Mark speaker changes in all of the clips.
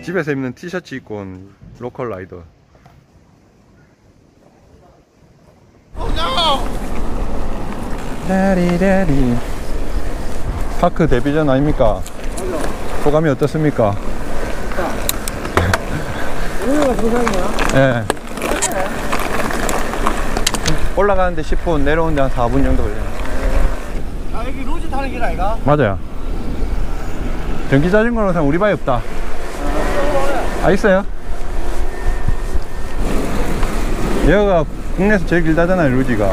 Speaker 1: 집에서 입는 티셔츠 입고 온 로컬 라이더. 라리라리. 파크 데뷔전 아닙니까? 맞아. 소감이 어떻습니까?
Speaker 2: 오늘가 정상이야?
Speaker 1: 예. 올라가는데 10분, 내려오는데 한 4분 정도 걸려요.
Speaker 2: 아, 여기 로즈 타는 길 아이가?
Speaker 1: 맞아요. 전기 자전거는 우리 바에 없다. 아, 있어요? 여기가 국내에서 제일 길다잖아요, 루지가.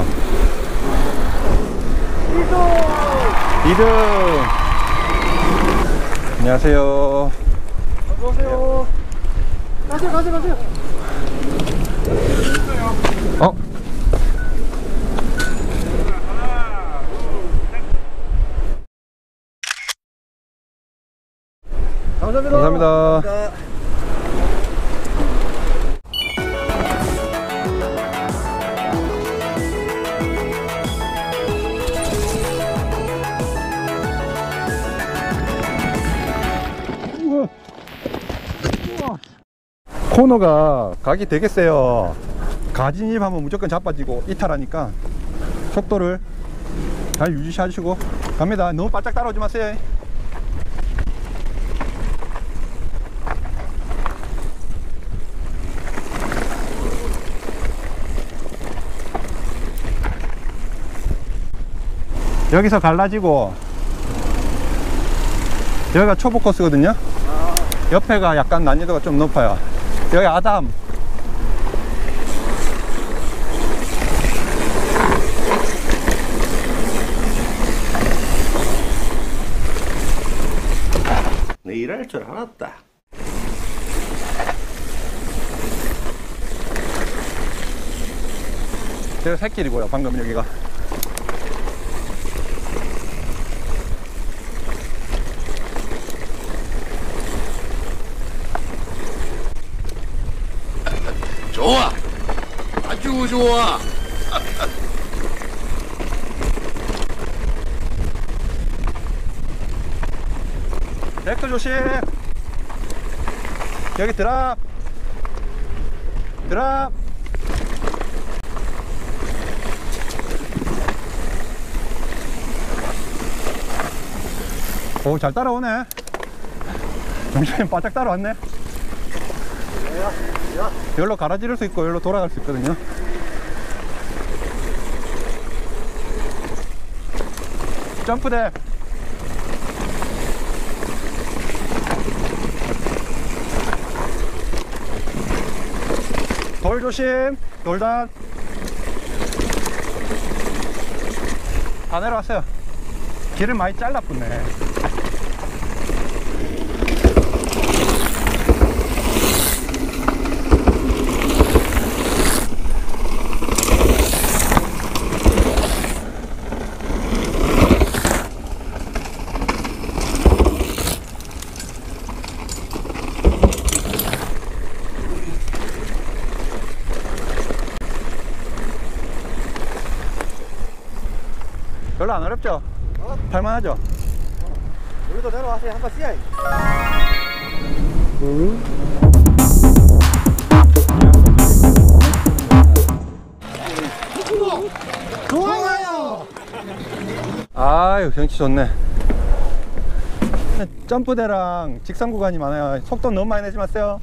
Speaker 1: 2등! 안녕하세요.
Speaker 2: 어서오세요. 가세요.
Speaker 1: 어?
Speaker 2: 감사합니다.
Speaker 1: 감사합니다. 코너가 각이 되게 세요. 가진입하면 무조건 자빠지고 이탈하니까 속도를 잘 유지하시고 갑니다. 너무 바짝 따라오지 마세요. 여기서 갈라지고 여기가 초보 코스거든요. 옆에가 약간 난이도가 좀 높아요. 여기 아담.
Speaker 2: 내 일할 줄 알았다.
Speaker 1: 제가 새길이고요. 방금 여기가.
Speaker 3: 좋아, 아주 좋아.
Speaker 1: 데크 조심. 여기 드랍. 오, 잘 따라오네. 정신이 바짝 따라왔네. 여기로 갈아지를 수 있고 여기로 돌아갈 수 있거든요. 점프대. 돌 조심. 돌단. 다 내려왔어요. 길을 많이 잘라붙네. 별로 안 어렵죠? 탈만하죠?
Speaker 2: 우리도 내려와서 한번 쓰야. 좋아요.
Speaker 1: 아유, 경치 좋네. 점프대랑 직선 구간이 많아요. 속도 너무 많이 내지 마세요.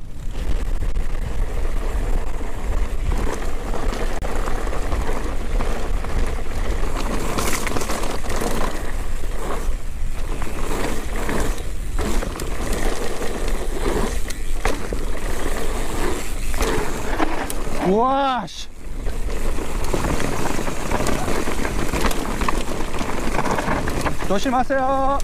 Speaker 1: 우와, 씨. 조심하세요.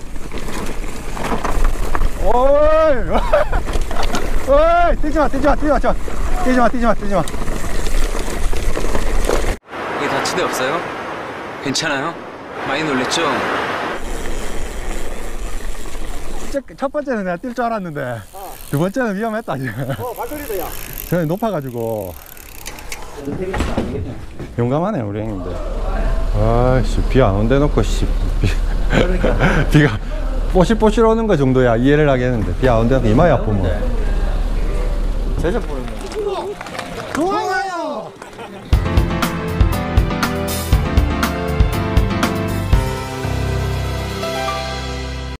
Speaker 1: 오이. 오이, 뛰지마.
Speaker 4: 이게 다친 데 없어요? 괜찮아요? 많이 놀랬죠?
Speaker 1: 첫 번째는 내가 뛸 줄 알았는데 두 번째는 위험했다 지금.
Speaker 2: 발소리도 야.
Speaker 1: 저는 높아가지고. 용감하네 우리 형님들. 아이씨, 비 안 온대 놓고 씨. 비가 뽀실뽀실 오는 거 정도야 이해를 하겠는데 비 안 온대 놓고 이마에 아프면
Speaker 2: 제접 보였네.
Speaker 1: 좋아요.